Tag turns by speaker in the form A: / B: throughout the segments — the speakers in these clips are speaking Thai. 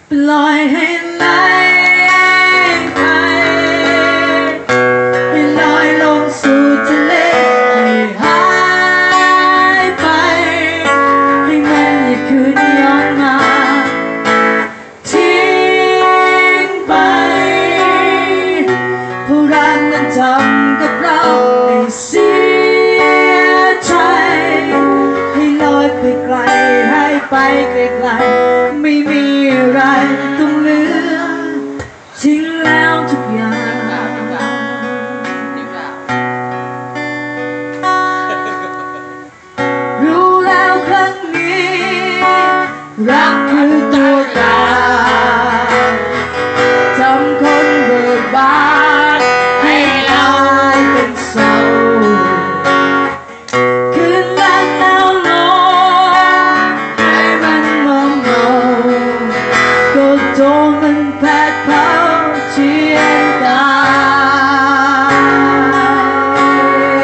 A: ปล่อยให้ไหลไปให้ลอยลงสู่ทะเลให้หายไปให้มันอย่าคืนย้อนมาทิ้งไปผู้รักนั้นทำกับเราให้เสียใจให้ลอยไปไกลให้ไปไกลๆไม่มีอะไรต้องเหลือทิ้งแล้วทุกอย่างรู้แล้วครั้งนี้รักคือตัวตายทำคนเบิกบานให้กลายเป็นเศร้าคืนนั้นหนาวลงให้มันมองเงาก็โดนมันแผดเผาเชียงตาย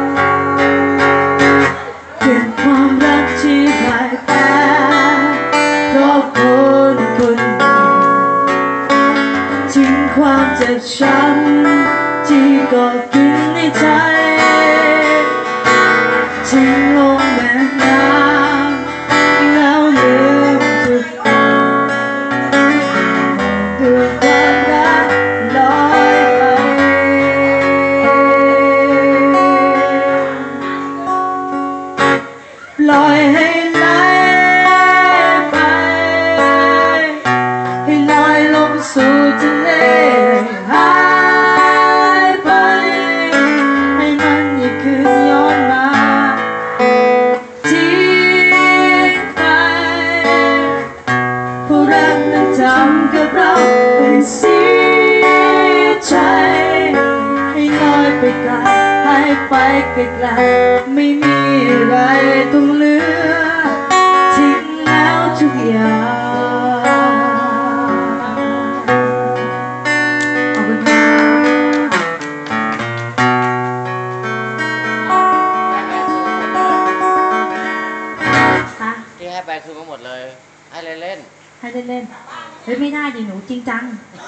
A: เก็บความรักที่พ่ายแพ้เพราะคนคนหนึ่งทิ้งความเจ็บช้ำที่กอดกินในใจทิ้งลงแม่น้ำแล้วลืมทุกอย่างดูความรักลอยไปปล่อยให้ไหลไปให้ลอยลงสู่ทะเลหายไปให้มันอย่าคืนย้อนมาทิ้งไปผู้รักนั้นทำกับเราให้เสียใจให้ลอยไปไกลให้ไปไกลๆไม่มีอะไรต้องเหลือทิ้งแล้วทุกอย่างขอบคุณค่ะ
B: ที่ให้ไปคือมาหมดเลย ให้เล่น
A: ให้เล่นๆเฮ้ยไม่ได้ดิหนูจริงจัง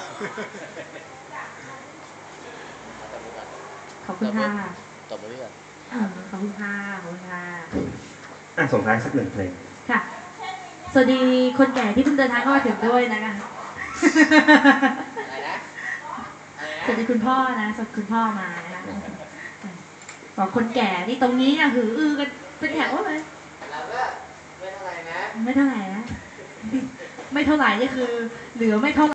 A: ขอบคุณค่ะ
B: ๆตบมือด้วยกัน
A: ขอบคุณค่ะขอบคุณค่ะ
C: ส่งท้ายสักหนึ่งเพลง
A: ค่ะสวัสดีคนแก่ที่เพิ่งเดินทางเข้ามาถึงด้วยนะคะ
B: อะไรนะ
A: สวัสดีคุณพ่อนะสวัสดีคุณพ่อมานะคะบอกคนแก่นี่ตรงนี้อะหืออือกันเป็นแถวเลย
B: เราก็ไม่เท่าไหร่นะ
A: ไม่เท่าไหร่นะ ไม่เท่าไหร่นี่คือเหลือไม่เท่า